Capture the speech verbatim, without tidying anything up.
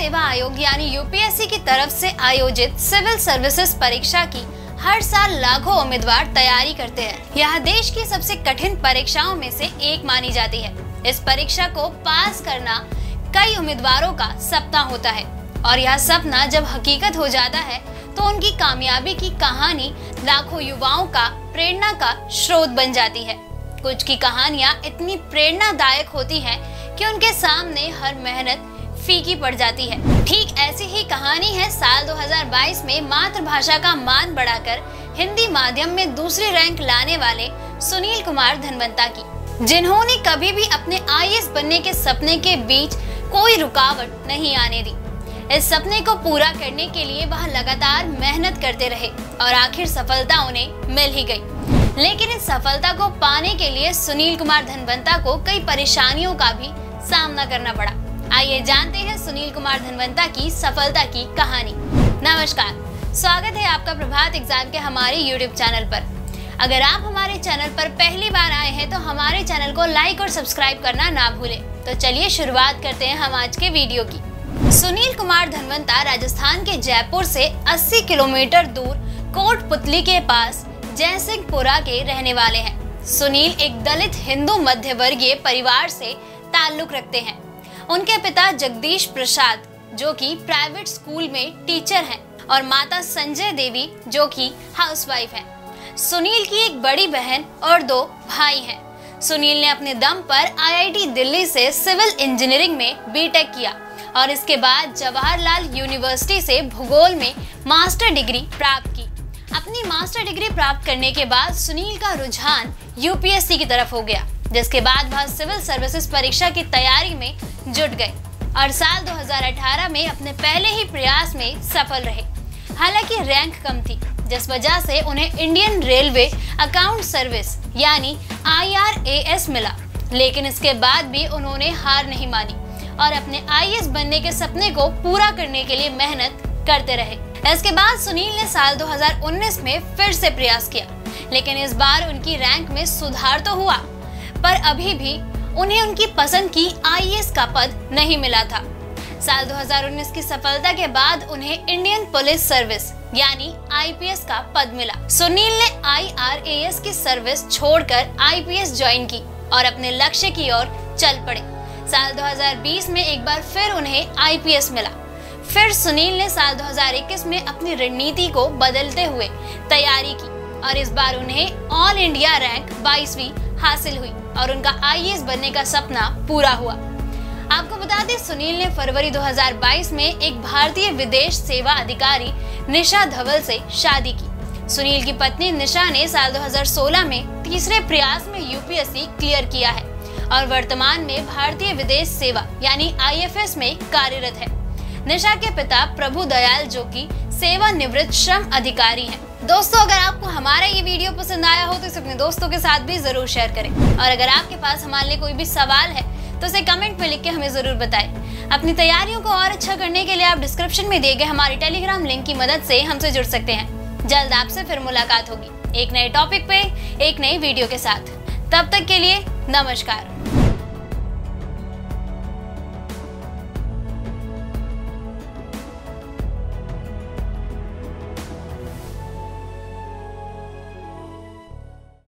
सेवा आयोग यानी यूपीएससी की तरफ से आयोजित सिविल सर्विसेज परीक्षा की हर साल लाखों उम्मीदवार तैयारी करते हैं। यह देश की सबसे कठिन परीक्षाओं में से एक मानी जाती है। इस परीक्षा को पास करना कई उम्मीदवारों का सपना होता है और यह सपना जब हकीकत हो जाता है तो उनकी कामयाबी की कहानी लाखों युवाओं का प्रेरणा का स्रोत बन जाती है। कुछ की कहानियां इतनी प्रेरणादायक होती हैं कि उनके सामने हर मेहनत फीकी पड़ जाती है। ठीक ऐसी ही कहानी है साल दो हज़ार बाईस में मातृभाषा का मान बढ़ाकर हिंदी माध्यम में दूसरी रैंक लाने वाले सुनील कुमार धनवंता की, जिन्होंने कभी भी अपने आई ए एस बनने के सपने के बीच कोई रुकावट नहीं आने दी। इस सपने को पूरा करने के लिए वह लगातार मेहनत करते रहे और आखिर सफलता उन्हें मिल ही गई। लेकिन इस सफलता को पाने के लिए सुनील कुमार धनवंता को कई परेशानियों का भी सामना करना पड़ा। आइए जानते हैं सुनील कुमार धनवंता की सफलता की कहानी। नमस्कार, स्वागत है आपका प्रभात एग्जाम के हमारे यूट्यूब चैनल पर। अगर आप हमारे चैनल पर पहली बार आए हैं तो हमारे चैनल को लाइक और सब्सक्राइब करना ना भूलें। तो चलिए शुरुआत करते हैं हम आज के वीडियो की। सुनील कुमार धनवंता राजस्थान के जयपुर से अस्सी किलोमीटर दूर कोटपुतली के पास जयसिंहपुरा के रहने वाले हैं। सुनील एक दलित हिंदू मध्य वर्गीय परिवार से ताल्लुक रखते हैं। उनके पिता जगदीश प्रसाद जो कि प्राइवेट स्कूल में टीचर हैं और माता संजय देवी जो कि हाउसवाइफ हैं। सुनील की एक बड़ी बहन और दो भाई हैं। सुनील ने अपने दम पर आई आई टी दिल्ली से सिविल इंजीनियरिंग में बी टेक किया और इसके बाद जवाहरलाल यूनिवर्सिटी से भूगोल में मास्टर डिग्री प्राप्त की। अपनी मास्टर डिग्री प्राप्त करने के बाद सुनील का रुझान यू पी एस सी की तरफ हो गया, जिसके बाद वह सिविल सर्विसेज परीक्षा की तैयारी में जुट गए और साल दो हज़ार अठारह में अपने पहले ही प्रयास में सफल रहे। हालांकि रैंक कम थी, जिस वजह से उन्हें इंडियन रेलवे अकाउंट सर्विस यानी आई आर ए एस मिला, लेकिन इसके बाद भी उन्होंने हार नहीं मानी और अपने आई ए एस बनने के सपने को पूरा करने के लिए मेहनत करते रहे। इसके बाद सुनील ने साल दो हज़ार उन्नीस में फिर से प्रयास किया, लेकिन इस बार उनकी रैंक में सुधार तो हुआ, पर अभी भी उन्हें उनकी पसंद की आई ए एस का पद नहीं मिला था। साल दो हज़ार उन्नीस की सफलता के बाद उन्हें इंडियन पुलिस सर्विस यानी आई पी एस का पद मिला। सुनील ने आई आर ए एस की सर्विस छोड़कर आई पी एस ज्वाइन की और अपने लक्ष्य की ओर चल पड़े। साल दो हज़ार बीस में एक बार फिर उन्हें आई पी एस मिला। फिर सुनील ने साल दो हज़ार इक्कीस में अपनी रणनीति को बदलते हुए तैयारी की और इस बार उन्हें ऑल इंडिया रैंक बाईसवीं हासिल हुई और उनका आई ए एस बनने का सपना पूरा हुआ। आपको बता दें, सुनील ने फरवरी दो हज़ार बाईस में एक भारतीय विदेश सेवा अधिकारी निशा धवल से शादी की। सुनील की पत्नी निशा ने साल दो हज़ार सोलह में तीसरे प्रयास में U P S C clear किया है और वर्तमान में भारतीय विदेश सेवा यानी आई एफ एस में कार्यरत है। निशा के पिता प्रभु दयाल जो कि सेवानिवृत्त श्रम अधिकारी हैं। दोस्तों, अगर आपको हमारा ये वीडियो पसंद आया हो तो इसे अपने दोस्तों के साथ भी जरूर शेयर करें और अगर आपके पास हमारे लिए कोई भी सवाल है तो उसे कमेंट में लिख के हमें जरूर बताएं। अपनी तैयारियों को और अच्छा करने के लिए आप डिस्क्रिप्शन में दिए गए हमारे टेलीग्राम लिंक की मदद से हमसे जुड़ सकते हैं। जल्द आपसे फिर मुलाकात होगी एक नए टॉपिक पे एक नई वीडियो के साथ। तब तक के लिए नमस्कार।